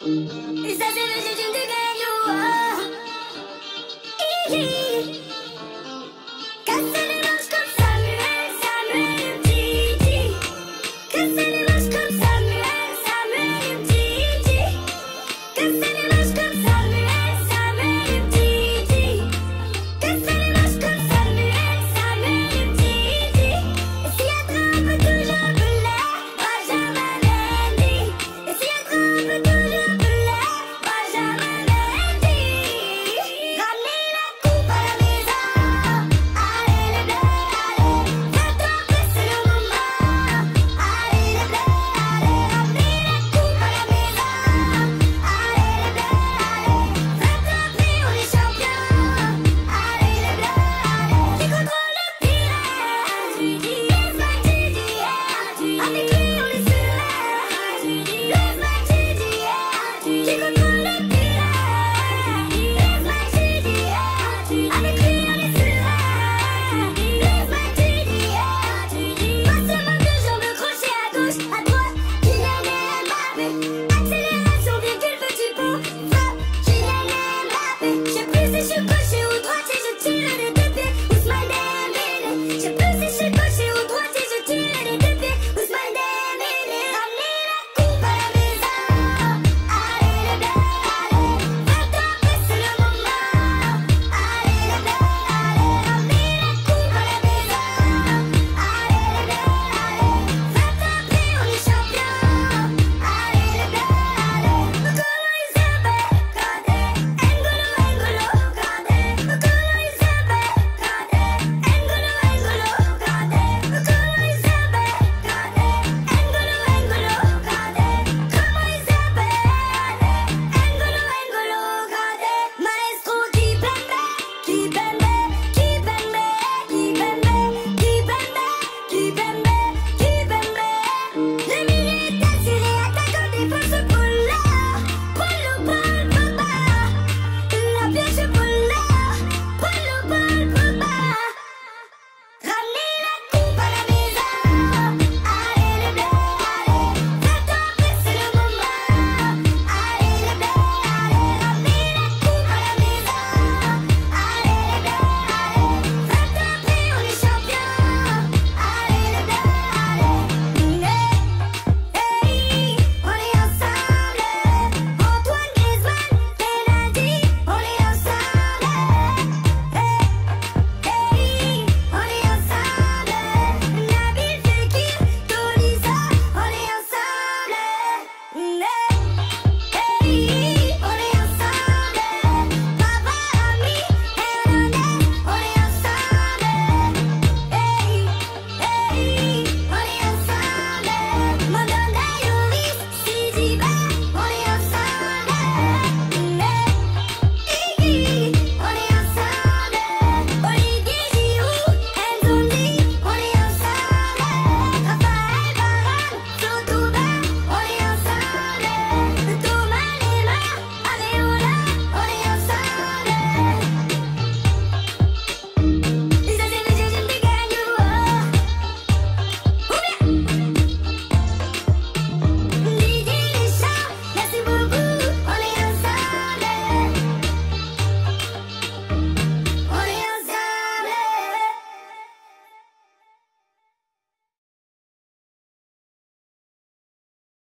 Et ça c'est le jeu du gagnant. Casser les manches comme Samuel, Samuel Titi. Casser les manches comme Samuel, Samuel Titi. Casser les manches comme Samuel, Samuel Titi. Casser les manches comme Samuel, Samuel Titi. Et s'il attrape toujours Pelé, Benjamin Mendy. Et s'il attrape toujours Pelé, Benjamin Mendy. Ramenez la coupe à la maison. Allez les bleus, allez. Rattrapez, c'est le moment. Allez les bleus, allez. Ramenez la coupe à la maison. Allez les bleus, allez. Rattrapez, on est champions. Allez les bleus, allez. Qui contrôle le pirate? Blaise Matuidi, avec lui on est sur l'air. Blaise Matuidi, qui contrôle le pirate? Blaise Matuidi, avec lui on est sur l'air. Blaise Matuidi, passement de jambes crochet à gauche, à droite, Kylian Mbappé. Accélération, virgule, petit pont, frappe, Kylian Mbappé. Je sais plus si je suis gaucher ou droitier, je tire les deux pieds, Ousmane Dembélé. Je sais plus si je suis gaucher ou droitier, je tire les deux pieds, Ousmane Dembélé. Ramenez la coupe à la maison. Allez les bleus, allez. Rattrapez, c'est le moment. Allez les bleus, allez. Ramenez la coupe à la maison. Allez les bleus, allez. Rattrapez, on est champions. Allez les bleus, allez. N'Golo Isabelle, Kandé. N'Golo, N'Golo, Kandé. N'Golo Isabelle, Kandé. N'Golo, N'Golo, Kandé. N'Golo Isabelle, Kandé. N'Golo, N'Golo, Kandé. Comment Isabelle, N'Golo, N'Golo, Kandé. Maestro Kipembe, Kipembe, Kipembe, Kipembe, Kipembe, Kipembe, Kipembe. Le milieu est assuré, attaquant, défense, Paula. Paulo, Paul, Pogba. La pioche, Paula. Paulo, Paul, Pogba. Ramenez la coupe à la maison. Allez les bleus, allez. Rattrapez, c'est le moment. Allez les bleus, allez. Ramenez la coupe à la maison. Allez les bleus, allez. Rattrapez, on est champions. Allez les bleus, allez. Hey, on est ensemble. Antoine Griezmann, Penalty, on est ensemble. Hey, on est ensemble. Nabil Fekir, Tolisso, on est ensemble. Hey, on est ensemble. Pavard, Ami, Hernandez, on est ensemble. Hey, on est ensemble. Mandanda, Yoris, Sidi Ba,